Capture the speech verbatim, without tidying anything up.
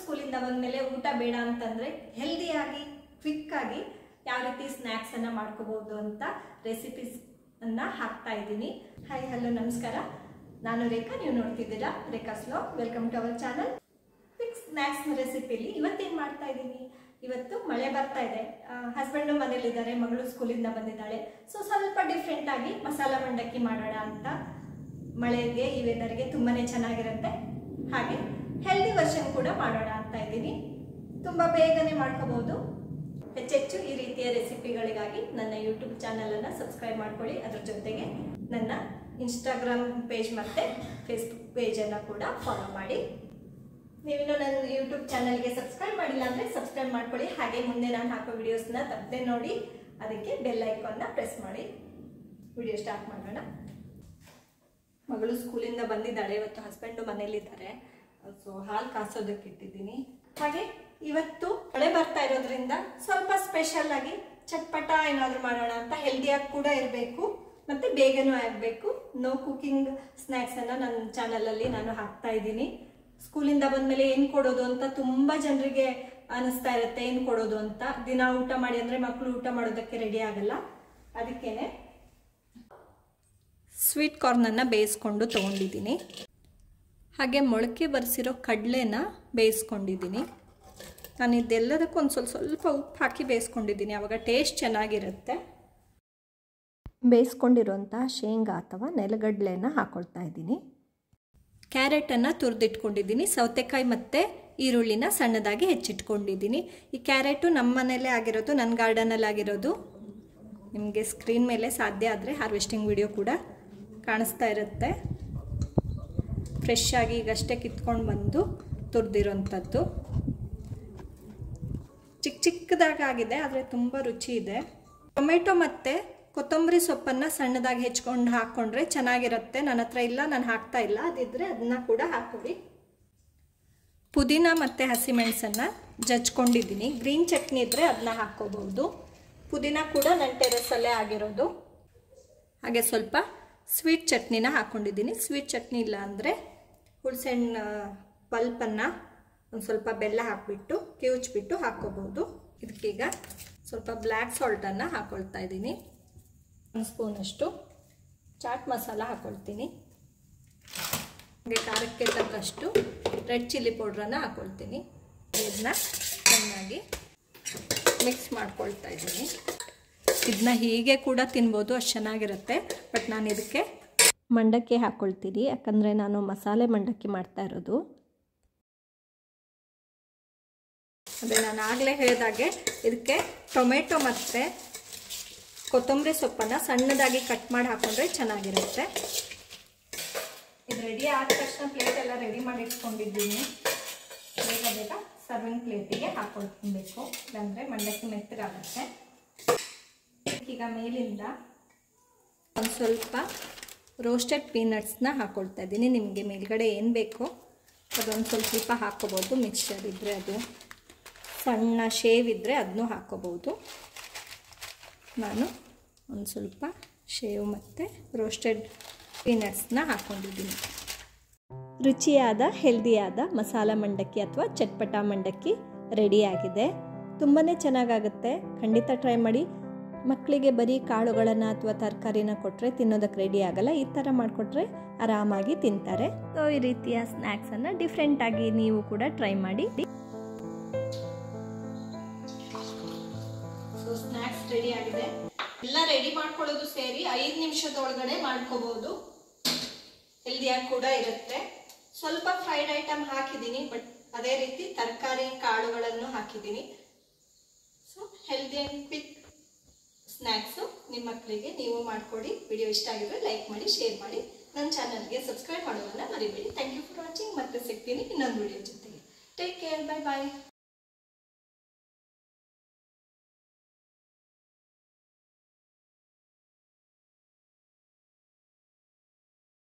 ಸ್ಕೂಲಿಂದ ಬಂದಮೇಲೆ ಊಟ ಬೇಡ ಅಂತಂದರೆ ಹೆಲ್ದಿಯಾಗಿ ಕ್ವಿಕ್ಕಾಗಿ ಯಾವ ರೀತಿ ಸ್ನ್ಯಾಕ್ಸನ್ನು ಮಾಡ್ಕೋಬೋದು ಅಂತ ರೆಸಿಪೀಸನ್ನು ಹಾಕ್ತಾ ಇದ್ದೀನಿ. ಹಾಯ್ ಹಲೋ ನಮಸ್ಕಾರ, ನಾನು ರೇಖಾ, ನೀವು ನೋಡ್ತಿದ್ದೀರಾ Rekha slow. Welcome to our channel. Quick snacks ರೆಸಿಪಿಲಿ ಇವತ್ತೇನು ಮಾಡ್ತಾ ಇದ್ದೀನಿ, ಇವತ್ತು ಮಳೆ ಬರ್ತಾ ಇದೆ, ಹಸ್ಬೆಂಡು ಮನೇಲಿದ್ದಾರೆ, ಮಗಳು ಸ್ಕೂಲಿಂದ ಬಂದಿದ್ದಾಳೆ. ಸೊ ಸ್ವಲ್ಪ ಡಿಫ್ರೆಂಟ್ ಆಗಿ ಮಸಾಲ ಮಂಡಕ್ಕಿ ಮಾಡೋಣ ಅಂತ. ಮಳೆಗೆ ಈ ವೆದರ್ಗೆ ತುಂಬಾ ಚೆನ್ನಾಗಿರುತ್ತೆ, ಹಾಗೆ ಹೆಲ್ದಿ ವರ್ಷನ್ ಕೂಡ ಮಾಡೋಣ ಅಂತ ಇದ್ದೀನಿ. ತುಂಬ ಬೇಗನೆ ಮಾಡ್ಕೋಬಹುದು. ಹೆಚ್ಚೆಚ್ಚು ಈ ರೀತಿಯ ರೆಸಿಪಿಗಳಿಗಾಗಿ ನನ್ನ ಯೂಟ್ಯೂಬ್ ಚಾನಲನ್ನು ಸಬ್ಸ್ಕ್ರೈಬ್ ಮಾಡ್ಕೊಳ್ಳಿ. ಅದ್ರ ಜೊತೆಗೆ ನನ್ನ ಇನ್ಸ್ಟಾಗ್ರಾಮ್ ಪೇಜ್ ಮತ್ತು ಫೇಸ್ಬುಕ್ ಪೇಜನ್ನು ಕೂಡ ಫಾಲೋ ಮಾಡಿ. ನೀವಿನ್ನೂ ನನ್ನ ಯೂಟ್ಯೂಬ್ ಚಾನಲ್ಗೆ ಸಬ್ಸ್ಕ್ರೈಬ್ ಮಾಡಿಲ್ಲ ಅಂದರೆ ಸಬ್ಸ್ಕ್ರೈಬ್ ಮಾಡ್ಕೊಳ್ಳಿ. ಹಾಗೆ ಮುಂದೆ ನಾನು ಹಾಕೋ ವಿಡಿಯೋಸ್ನ ತಪ್ಪದೆ ನೋಡಿ, ಅದಕ್ಕೆ ಬೆಲ್ ಐಕಾನ್ನ ಪ್ರೆಸ್ ಮಾಡಿ. ವಿಡಿಯೋ ಸ್ಟಾರ್ಟ್ ಮಾಡೋಣ. ಮಗಳು ಸ್ಕೂಲಿಂದ ಬಂದಿದ್ದಾಳೆ, ಇವತ್ತು ಹಸ್ಬೆಂಡು ಮನೇಲಿದ್ದಾರೆ. ಸೊ ಹಾಲು ಕಾಸೋದಕ್ಕೆ ಇಟ್ಟಿದ್ದೀನಿ. ಹಾಗೆ ಇವತ್ತು ಮಳೆ ಬರ್ತಾ ಇರೋದ್ರಿಂದ ಸ್ವಲ್ಪ ಸ್ಪೆಷಲ್ ಆಗಿ ಚಟ್ಪಟ ಏನಾದರೂ ಮಾಡೋಣ ಅಂತ. ಹೆಲ್ದಿಯಾಗಿ ಕೂಡ ಇರಬೇಕು ಮತ್ತು ಬೇಗನೂ ಆಗಬೇಕು. ನೋ ಕುಕಿಂಗ್ ಸ್ನ್ಯಾಕ್ಸನ್ನು ನನ್ನ ಚಾನಲಲ್ಲಿ ನಾನು ಹಾಕ್ತಾ ಇದ್ದೀನಿ. ಸ್ಕೂಲಿಂದ ಬಂದಮೇಲೆ ಏನು ಕೊಡೋದು ಅಂತ ತುಂಬ ಜನರಿಗೆ ಅನಿಸ್ತಾ ಇರುತ್ತೆ, ಏನು ಕೊಡೋದು ಅಂತ. ದಿನ ಊಟ ಮಾಡಿ ಅಂದರೆ ಮಕ್ಕಳು ಊಟ ಮಾಡೋದಕ್ಕೆ ರೆಡಿ ಆಗಲ್ಲ. ಅದಕ್ಕೇನೆ ಸ್ವೀಟ್ ಕಾರ್ನನ್ನು ಬೇಯಿಸ್ಕೊಂಡು ತೊಗೊಂಡಿದ್ದೀನಿ. ಹಾಗೆ ಮೊಳಕೆ ಬರೆಸಿರೋ ಕಡಲೆನ ಬೇಯಿಸ್ಕೊಂಡಿದ್ದೀನಿ. ನಾನು ಇದೆಲ್ಲದಕ್ಕೂ ಒಂದು ಸ್ವಲ್ಪ ಸ್ವಲ್ಪ ಉಪ್ಪು ಹಾಕಿ ಬೇಯಿಸ್ಕೊಂಡಿದ್ದೀನಿ, ಆವಾಗ ಟೇಸ್ಟ್ ಚೆನ್ನಾಗಿರುತ್ತೆ. ಬೇಯಿಸ್ಕೊಂಡಿರೋಂಥ ಶೇಂಗಾ ಅಥವಾ ನೆಲಗಡಲೆನ ಹಾಕ್ಕೊಳ್ತಾ ಇದ್ದೀನಿ. ಕ್ಯಾರೆಟನ್ನು ತುರಿದಿಟ್ಕೊಂಡಿದ್ದೀನಿ. ಸೌತೆಕಾಯಿ ಮತ್ತು ಈರುಳ್ಳಿನ ಸಣ್ಣದಾಗಿ ಹೆಚ್ಚಿಟ್ಕೊಂಡಿದ್ದೀನಿ. ಈ ಕ್ಯಾರೆಟು ನಮ್ಮ ಮನೆಯಲ್ಲೇ ಆಗಿರೋದು, ನನ್ನ ಗಾರ್ಡನಲ್ಲಿ ಆಗಿರೋದು. ನಿಮಗೆ ಸ್ಕ್ರೀನ್ ಮೇಲೆ ಸಾಧ್ಯ ಆದರೆ ಹಾರ್ವೆಸ್ಟಿಂಗ್ ವಿಡಿಯೋ ಕೂಡ ಕಾಣಿಸ್ತಾ ಇರುತ್ತೆ. ಫ್ರೆಶ್ ಆಗಿ ಈಗಷ್ಟೇ ಕಿತ್ಕೊಂಡು ಬಂದು ತುರಿದಿರೋಂಥದ್ದು. ಚಿಕ್ಕ ಚಿಕ್ಕದಾಗಿದೆ, ಆದರೆ ತುಂಬ ರುಚಿ ಇದೆ. ಟೊಮೆಟೊ ಮತ್ತು ಕೊತ್ತಂಬರಿ ಸೊಪ್ಪನ್ನು ಸಣ್ಣದಾಗಿ ಹೆಚ್ಕೊಂಡು ಹಾಕ್ಕೊಂಡ್ರೆ ಚೆನ್ನಾಗಿರುತ್ತೆ. ನನ್ನ ಹತ್ರ ಇಲ್ಲ, ನಾನು ಹಾಕ್ತಾ ಇಲ್ಲ. ಅದಿದ್ದರೆ ಅದನ್ನ ಕೂಡ ಹಾಕ್ಕೊಡಿ. ಪುದೀನ ಮತ್ತು ಹಸಿಮೆಣಸನ್ನು ಜಜ್ಕೊಂಡಿದ್ದೀನಿ. ಗ್ರೀನ್ ಚಟ್ನಿ ಇದ್ದರೆ ಅದನ್ನ ಹಾಕ್ಕೋಬಹುದು. ಪುದೀನ ಕೂಡ ನನ್ನ ಟೆರೆಸಲ್ಲೇ ಆಗಿರೋದು. ಹಾಗೆ ಸ್ವಲ್ಪ ಸ್ವೀಟ್ ಚಟ್ನಿನ ಹಾಕ್ಕೊಂಡಿದ್ದೀನಿ. ಸ್ವೀಟ್ ಚಟ್ನಿ ಇಲ್ಲ ಅಂದರೆ ಹುಣಸೆಹಣ್ಣು ಪಲ್ಪನ್ನು ಒಂದು ಸ್ವಲ್ಪ ಬೆಲ್ಲ ಹಾಕಿಬಿಟ್ಟು ಕಿವುಚ್ಬಿಟ್ಟು ಹಾಕ್ಕೋಬೋದು. ಇದಕ್ಕೀಗ ಸ್ವಲ್ಪ ಬ್ಲ್ಯಾಕ್ ಸಾಲ್ಟನ್ನು ಹಾಕ್ಕೊಳ್ತಾ ಇದ್ದೀನಿ. ಒಂದು ಸ್ಪೂನಷ್ಟು ಚಾಟ್ ಮಸಾಲ ಹಾಕ್ಕೊಳ್ತೀನಿ. ಹಾಗೆ ಖಾರಕ್ಕೆ ತಕ್ಕಷ್ಟು ರೆಡ್ ಚಿಲ್ಲಿ ಪೌಡ್ರನ್ನು ಹಾಕ್ಕೊಳ್ತೀನಿ. ಇದನ್ನ ಚೆನ್ನಾಗಿ ಮಿಕ್ಸ್ ಮಾಡ್ಕೊಳ್ತಾ ಇದ್ದೀನಿ. ಇದನ್ನ ಹೀಗೆ ಕೂಡ ತಿನ್ಬೋದು, ಅಷ್ಟು ಚೆನ್ನಾಗಿರುತ್ತೆ. ಬಟ್ ನಾನು ಇದಕ್ಕೆ ಮಂಡಕ್ಕಿ ಹಾಕ್ಕೊಳ್ತೀನಿ, ಯಾಕಂದರೆ ನಾನು ಮಸಾಲೆ ಮಂಡಕ್ಕಿ ಮಾಡ್ತಾ ಇರೋದು. ಅದೇ ನಾನು ಆಗಲೇ ಹೇಳಿದಾಗೆ ಇದಕ್ಕೆ ಟೊಮೆಟೊ ಮತ್ತು ಕೊತ್ತಂಬರಿ ಸೊಪ್ಪನ್ನು ಸಣ್ಣದಾಗಿ ಕಟ್ ಮಾಡಿ ಹಾಕ್ಕೊಂಡ್ರೆ ಚೆನ್ನಾಗಿರುತ್ತೆ. ಇದು ರೆಡಿ ಆದ ತಕ್ಷಣ ಪ್ಲೇಟೆಲ್ಲ ರೆಡಿ ಮಾಡಿ ಇಟ್ಕೊಂಡಿದ್ದೀನಿ. ಬೇಗ ಬೇಗ ಸರ್ವಿಂಗ್ ಪ್ಲೇಟಿಗೆ ಹಾಕ್ಕೊಳ್ಕೊಬೇಕು, ಇಲ್ಲಾಂದರೆ ಮಂಡಕ್ಕಿ ಮೆತ್ತಗಾಗುತ್ತೆ. ಈಗ ಮೇಲಿಂದ ಒಂದು ಸ್ವಲ್ಪ ರೋಸ್ಟೆಡ್ ಪೀನಟ್ಸ್ನ ಹಾಕ್ಕೊಳ್ತಾ ಇದ್ದೀನಿ. ನಿಮಗೆ ಮೇಲ್ಗಡೆ ಏನು ಬೇಕೋ ಅದೊಂದು ಸ್ವಲ್ಪ ಸ್ವಲ್ಪ ಹಾಕ್ಕೋಬೋದು. ಮಿಕ್ಸ್ಚರ್ ಇದ್ದರೆ, ಅದು ಸಣ್ಣ ಶೇವ್ ಇದ್ದರೆ ಅದನ್ನೂ ಹಾಕ್ಕೋಬೋದು. ನಾನು ಒಂದು ಸ್ವಲ್ಪ ಶೇವ್ ಮತ್ತು ರೋಸ್ಟೆಡ್ ಪೀನಟ್ಸ್ನ ಹಾಕ್ಕೊಂಡಿದ್ದೀನಿ. ರುಚಿಯಾದ ಹೆಲ್ದಿಯಾದ ಮಸಾಲ ಮಂಡಕ್ಕಿ ಅಥವಾ ಚಟ್ಪಟ ಮಂಡಕ್ಕಿ ರೆಡಿಯಾಗಿದೆ. ತುಂಬಾ ಚೆನ್ನಾಗಾಗುತ್ತೆ, ಖಂಡಿತ ಟ್ರೈ ಮಾಡಿ. ಮಕ್ಕಳಿಗೆ ಬರೀ ಕಾಳುಗಳನ್ನು ಅಥವಾ ತರಕಾರಿನ ಕೊಟ್ಟರೆ ತಿನ್ನೋದಕ್ಕೆ ರೆಡಿ ಆಗಲ್ಲ. ಈ ಥರ ಮಾಡಿಕೊಟ್ರೆ ಆರಾಮಾಗಿ ತಿಂತಾರೆ. ಸೊ ಈ ರೀತಿಯ ಸ್ನ್ಯಾಕ್ಸನ್ನು ಡಿಫ್ರೆಂಟಾಗಿ ನೀವು ಕೂಡ ಟ್ರೈ ಮಾಡಿ. ಸೊ ಸ್ನ್ಯಾಕ್ಸ್ ರೆಡಿ ಆಗಿದೆ. ಎಲ್ಲ ರೆಡಿ ಮಾಡ್ಕೊಳ್ಳೋದು ಸೇರಿ ಐದು ನಿಮಿಷದೊಳಗಡೆ ಮಾಡ್ಕೋಬಹುದು. ಹೆಲ್ದಿಯಾಗಿ ಕೂಡ ಇರುತ್ತೆ. ಸ್ವಲ್ಪ ಫ್ರೈಡ್ ಐಟಮ್ ಹಾಕಿದ್ದೀನಿ, ಬಟ್ ಅದೇ ರೀತಿ ತರಕಾರಿ ಕಾಳುಗಳನ್ನು ಹಾಕಿದ್ದೀನಿ. So healthy and quick snacks ನಿಮ್ಮ ಮಕ್ಕಳಿಗೆ ನೀವು ಮಾಡಿಕೊಡಿ. ವಿಡಿಯೋ ಇಷ್ಟ ಆಗಿದ್ರೆ ಲೈಕ್ ಮಾಡಿ, ಶೇರ್ ಮಾಡಿ, ನನ್ನ ಚಾನಲ್ಗೆ ಸಬ್ಸ್ಕ್ರೈಬ್ ಮಾಡೋದನ್ನು ಮರಿಬೇಡಿ. Thank you for watching. ಮತ್ತೆ ಸಿಗ್ತೀನಿ ಇನ್ನೊಂದು ವಿಡಿಯೋ ಜೊತೆಗೆ. ಟೇಕ್ ಕೇರ್, ಬೈ ಬಾಯ್.